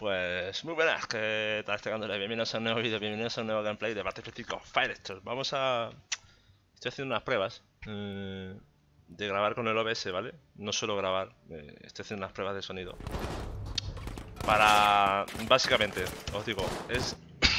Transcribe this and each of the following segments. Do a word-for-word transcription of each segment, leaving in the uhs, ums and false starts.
Pues muy buenas, que tal este canal, bienvenidos a un nuevo vídeo, bienvenidos a un nuevo gameplay de Battlefield cinco Firestorm. Vamos a... Estoy haciendo unas pruebas eh, de grabar con el O B S, ¿vale? No suelo grabar, eh, estoy haciendo unas pruebas de sonido. Para... Básicamente, os digo, es...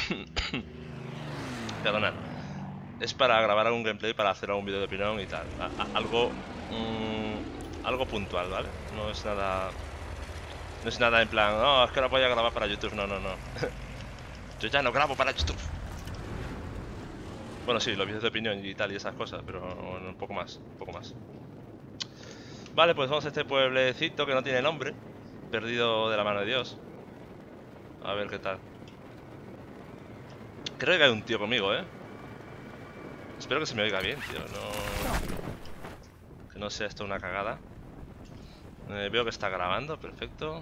Perdonad. Es para grabar algún gameplay, para hacer algún vídeo de opinión y tal. A -a algo... Mmm, algo puntual, ¿vale? No es nada... No es nada en plan, no, es que ahora voy a grabar para YouTube, no, no, no. Yo ya no grabo para YouTube. Bueno, sí, los vídeos de opinión y tal y esas cosas, pero bueno, un poco más, un poco más. Vale, pues vamos a este pueblecito que no tiene nombre, perdido de la mano de Dios. A ver qué tal. Creo que hay un tío conmigo, ¿eh? Espero que se me oiga bien, tío, no... Que no sea esto una cagada. Eh, veo que está grabando, perfecto.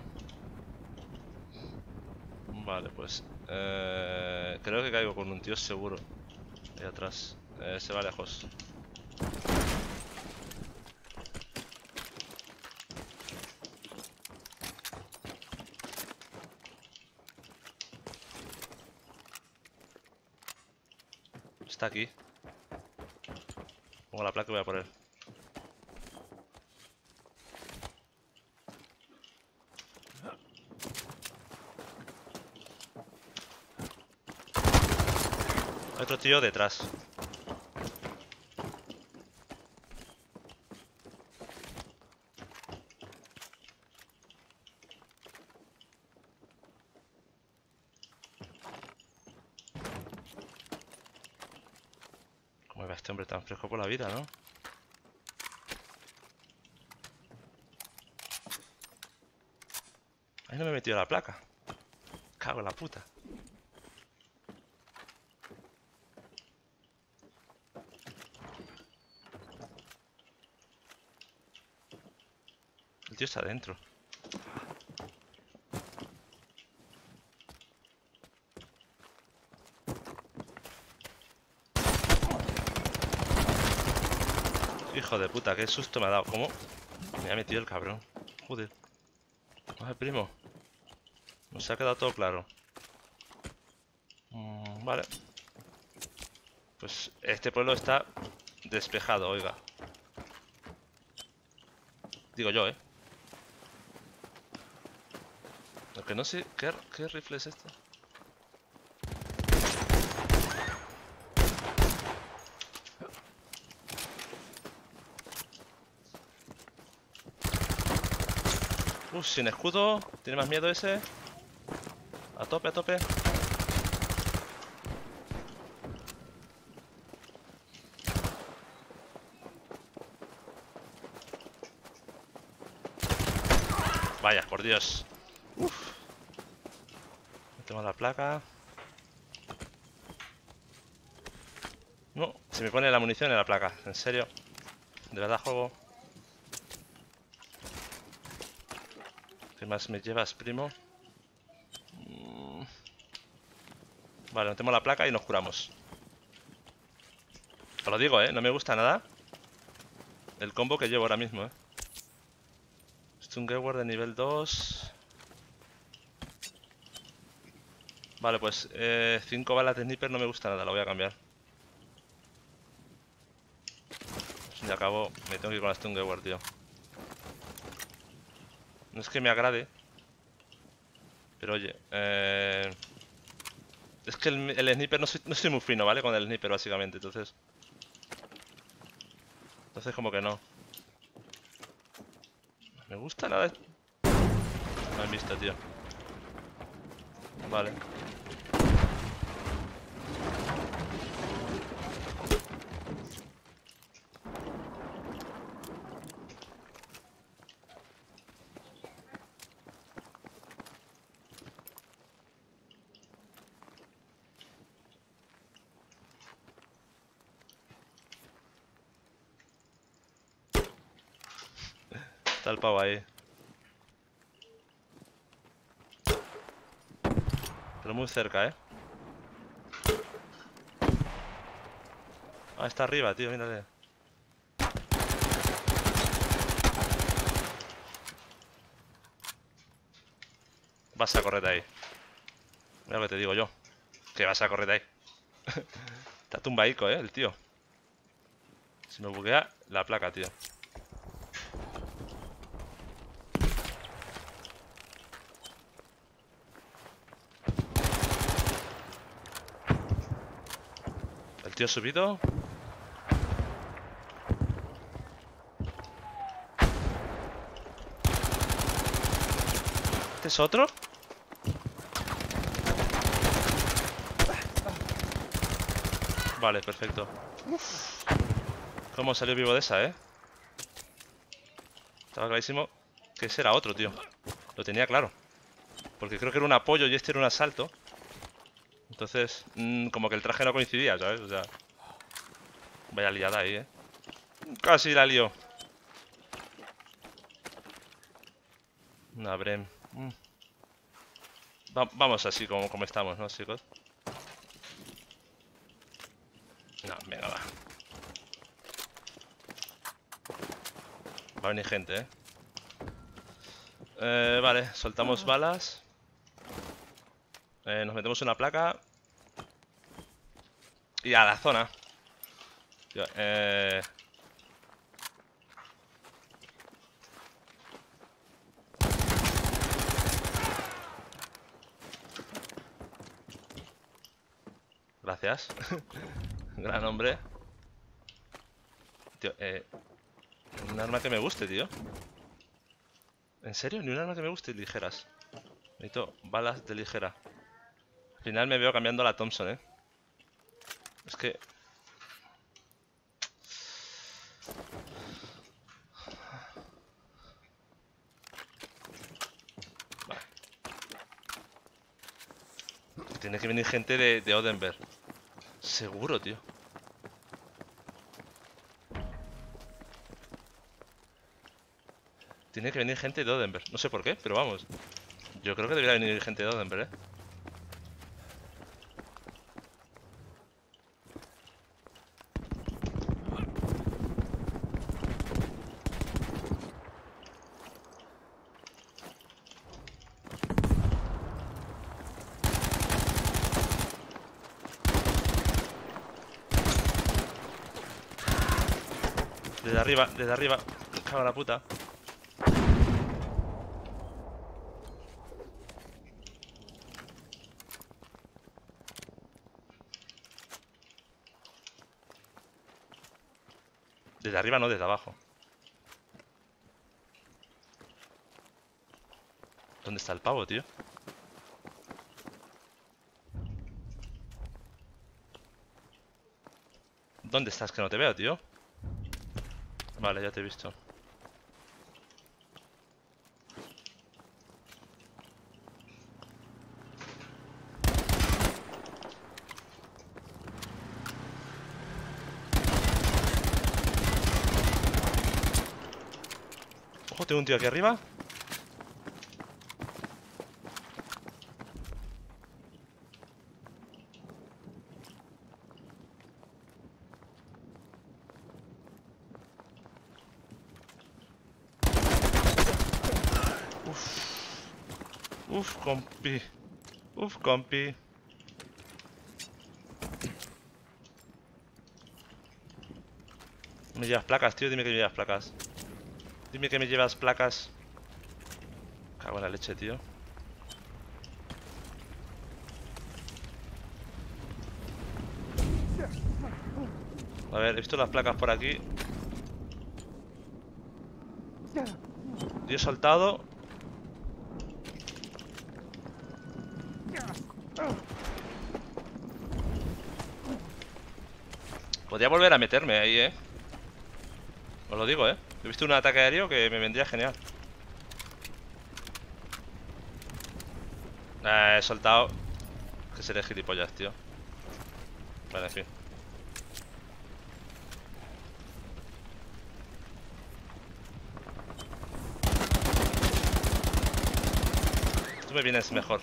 Vale, pues... Eh, creo que caigo con un tío seguro. Ahí atrás. Eh, se va lejos. Está aquí. Pongo la placa y voy a por él. Hay otro tío detrás. ¿Cómo va este hombre tan fresco por la vida, no? Ahí no me he metido la placa. Cago en la puta. El tío está adentro. Hijo de puta, qué susto me ha dado. ¿Cómo? Me ha metido el cabrón. Joder. Coge, primo. Nos ha quedado todo claro. Mm, vale. Pues este pueblo está despejado, oiga. Digo yo, ¿eh? Lo que no sé... ¿Qué, qué rifle es este? Uf, sin escudo. ¿Tiene más miedo ese? A tope, a tope. Vaya, por Dios. Uf. Tengo la placa. No, se me pone la munición en la placa. En serio. De verdad juego. ¿Qué más me llevas, primo? Mm. Vale, metemos la placa y nos curamos. Os lo digo, ¿eh? No me gusta nada el combo que llevo ahora mismo, ¿eh? Stungewehr de nivel dos. Vale, pues cinco eh, balas de sniper no me gusta nada, lo voy a cambiar. Si ya acabo, me tengo que ir con la Stungewehr, tío. No es que me agrade, pero oye, eh... es que el, el sniper no soy, no soy muy fino, ¿vale? Con el sniper, básicamente, entonces... Entonces como que no. No me gusta nada. No me han visto, tío. Vale. Está el pavo ahí. Pero muy cerca, ¿eh? Ah, está arriba, tío, mírale. vas a correr de ahí. Mira lo que te digo yo. Que vas a correr de ahí. Está tumbaico, eh, el tío. Se me buguea la placa, tío. El tío subido. ¿Este es otro? Vale, perfecto. Uf. ¿Cómo salió vivo de esa, eh? Estaba clarísimo que ese era otro, tío. Lo tenía claro. Porque creo que era un apoyo y este era un asalto. Entonces, mmm, como que el traje no coincidía, ¿sabes? O sea, vaya liada ahí, eh. Casi la lió. Una Brem. Mm. Va vamos así como, como estamos, ¿no, chicos? No, venga, va. Va a venir gente, ¿eh? Eh, vale, soltamos balas. Eh, nos metemos una placa. Y a la zona. Tío, eh... Gracias. Gran hombre. Tío, eh... un arma que me guste, tío. ¿En serio? Ni un arma que me guste ligeras. Necesito balas de ligera. Al final me veo cambiando la Thompson, eh. Es que... Vale. Tiene que venir gente de, de Odenberg. Seguro, tío. Tiene que venir gente de Odenberg. No sé por qué, pero vamos. Yo creo que debería venir gente de Odenberg, eh. Desde arriba, desde arriba. Me cago en la puta. Desde arriba no, desde abajo. ¿Dónde está el pavo, tío? ¿Dónde estás? Que no te veo, tío. Vale, ya te he visto. Ojo, tengo un tío aquí arriba. Uf, compi. Uf, compi. Me llevas placas, tío. Dime que me llevas placas. Dime que me llevas placas. Cago en la leche, tío. A ver, he visto las placas por aquí. Tío soltado. Podría volver a meterme ahí, eh. Os lo digo, eh. He visto un ataque aéreo que me vendría genial. Eh, he soltado. Que seré gilipollas, tío. Vale, en fin. Tú me vienes mejor.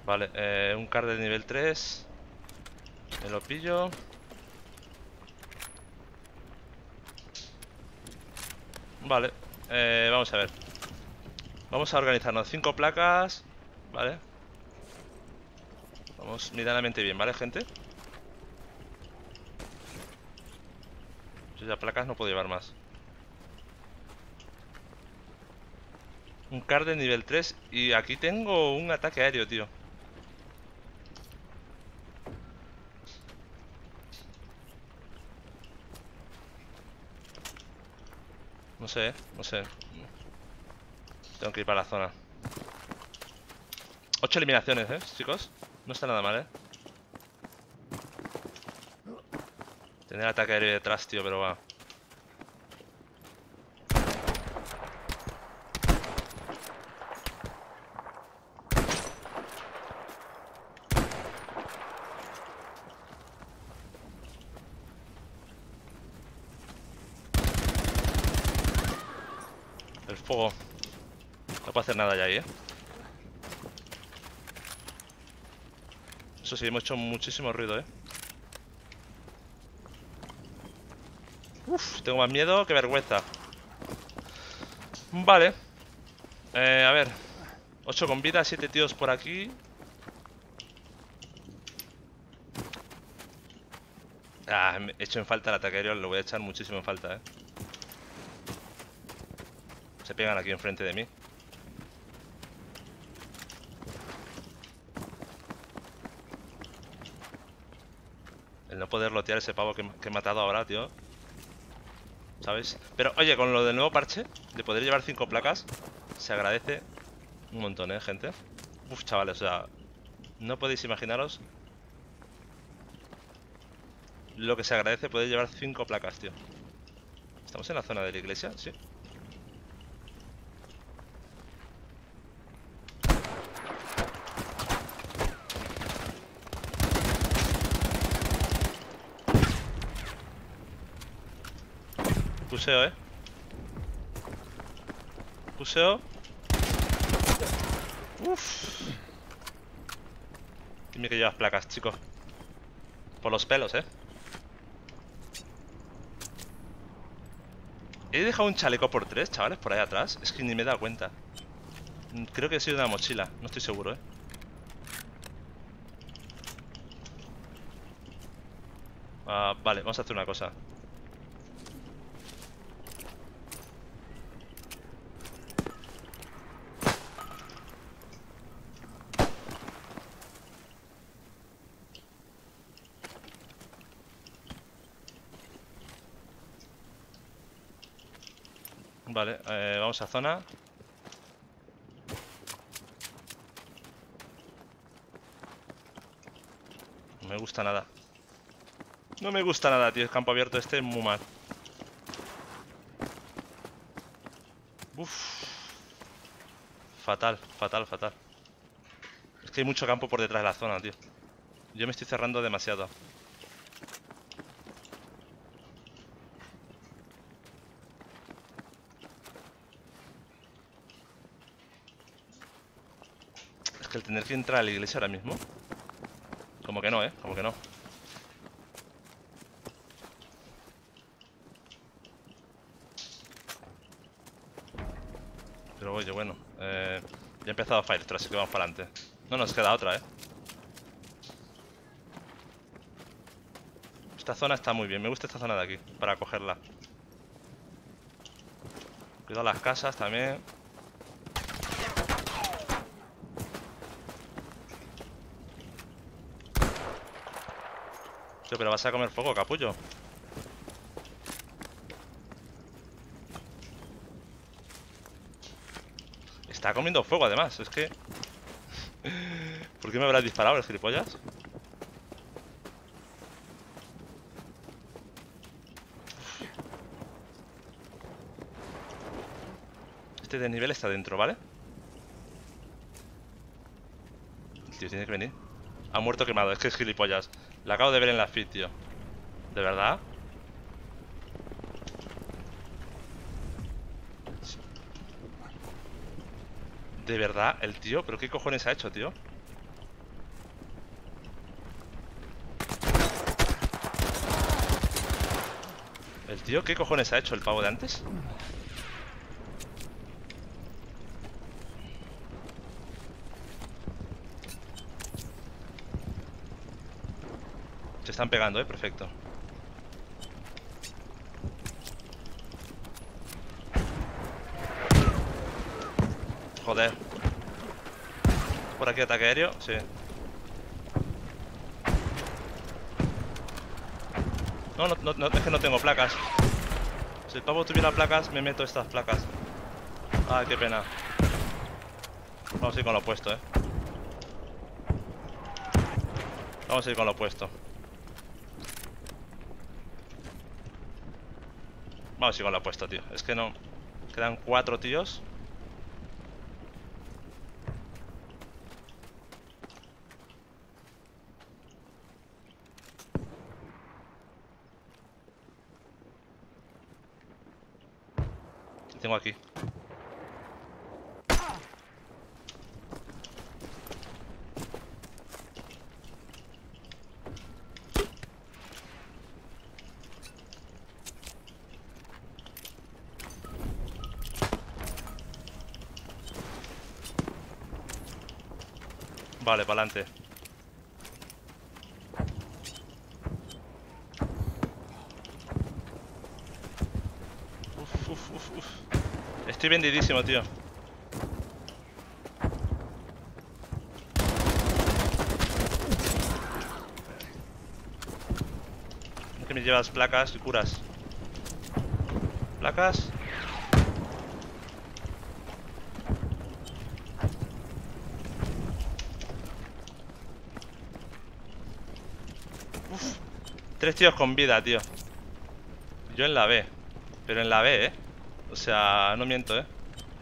Vale, eh, un card de nivel tres. Me lo pillo. Vale, eh, vamos a ver. Vamos a organizarnos. Cinco placas. Vale. Vamos medianamente bien, ¿vale, gente? Yo ya placas no puedo llevar más. Un card de nivel tres. Y aquí tengo un ataque aéreo, tío. No sé, no sé. Tengo que ir para la zona. Ocho eliminaciones, ¿eh, chicos? No está nada mal, ¿eh? Tener ataque aéreo detrás, tío, pero va. El fuego. No puedo hacer nada ya ahí, ¿eh? Eso sí, hemos hecho muchísimo ruido, ¿eh? Uf, tengo más miedo que vergüenza. Vale. Eh, a ver. Ocho con vida, siete tíos por aquí. Ah, he hecho en falta el ataque aéreo, lo voy a echar muchísimo en falta, ¿eh? Se pegan aquí enfrente de mí. El no poder lotear ese pavo que, que he matado ahora, tío. ¿Sabes? Pero, oye, con lo del nuevo parche, de poder llevar cinco placas, se agradece un montón, ¿eh, gente? Uf, chavales, o sea, no podéis imaginaros lo que se agradece poder llevar cinco placas, tío. ¿Estamos en la zona de la iglesia? Sí. Puseo, ¿eh? Puseo. Uff. Dime que llevas placas, chicos. Por los pelos, ¿eh? He dejado un chaleco por tres, chavales, por ahí atrás. Es que ni me he dado cuenta. Creo que ha sido una mochila, no estoy seguro, ¿eh? Ah, vale, vamos a hacer una cosa. Vale, eh, vamos a zona. No me gusta nada. No me gusta nada, tío. El campo abierto este es muy mal. Uff. Fatal, fatal, fatal. Es que hay mucho campo por detrás de la zona, tío. Yo me estoy cerrando demasiado. Es que el tener que entrar a la iglesia ahora mismo... Como que no, ¿eh? Como que no. Pero oye, bueno. Eh, ya he empezado Firestrike, así que vamos para adelante. No nos queda otra, ¿eh? Esta zona está muy bien. Me gusta esta zona de aquí, para cogerla. Cuidado las casas también. Tío, pero vas a comer fuego, capullo. Está comiendo fuego, además. Es que... ¿Por qué me habrás disparado, el gilipollas? Este desnivel está dentro, ¿vale? El tío tiene que venir. Ha muerto quemado, es que es gilipollas. La acabo de ver en la feed, tío. ¿De verdad? ¿De verdad? El tío, ¿pero qué cojones ha hecho, tío? ¿El tío qué cojones ha hecho el pavo de antes? Se están pegando, eh, perfecto. Joder. ¿Por aquí ataque aéreo? Sí. No, no, no, es que no tengo placas. Si el pavo tuviera placas, me meto estas placas. Ay, qué pena. Vamos a ir con lo opuesto, eh. Vamos a ir con lo opuesto. Vamos a ir con lo opuesto, tío. Es que no... Quedan cuatro tíos. Tengo aquí. Vale, para adelante. Uf, uf, uf, uf. Estoy vendidísimo, tío. Es que me llevas placas y curas. Placas. Uf. Tres tíos con vida, tío. Yo en la B. Pero en la B, eh. O sea, no miento, eh.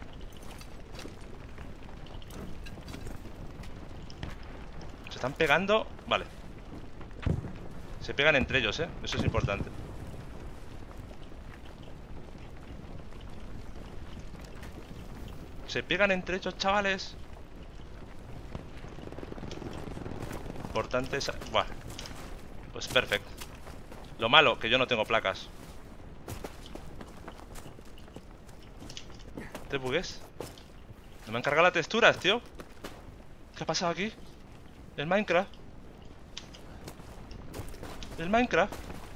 Se están pegando. Vale. Se pegan entre ellos, eh. Eso es importante. Se pegan entre ellos, chavales. Importante es... Buah. Pues perfecto. Lo malo, que yo no tengo placas. ¿Te bugues? No me han cargado las texturas, tío. ¿Qué ha pasado aquí? El Minecraft. El Minecraft.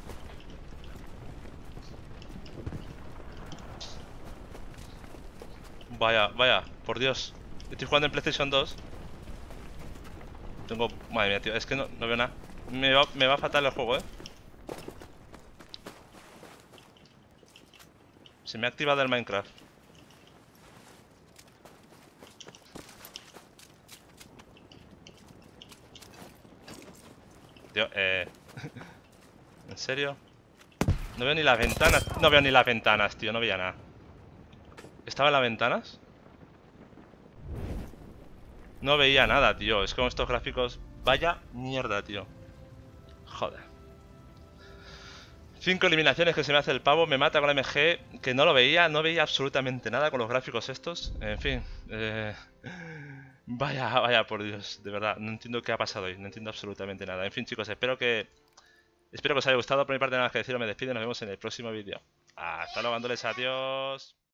Vaya, vaya, por Dios. Estoy jugando en PlayStation dos. Tengo... Madre mía, tío, es que no, no veo nada. Me va, me va fatal el juego, eh. Se me ha activado el Minecraft. Tío, eh... ¿En serio? No veo ni las ventanas. No veo ni las ventanas, tío, no veía nada. ¿Estaba en las ventanas? No veía nada, tío. Es como estos gráficos... Vaya mierda, tío. Joder. Cinco eliminaciones que se me hace el pavo. Me mata con la M G. Que no lo veía. No veía absolutamente nada con los gráficos estos. En fin. Eh... Vaya, vaya, por Dios. De verdad. No entiendo qué ha pasado hoy. No entiendo absolutamente nada. En fin, chicos. Espero que... Espero que os haya gustado. Por mi parte, nada más que decir. Me despido. Nos vemos en el próximo vídeo. Hasta luego, Andoles. Adiós.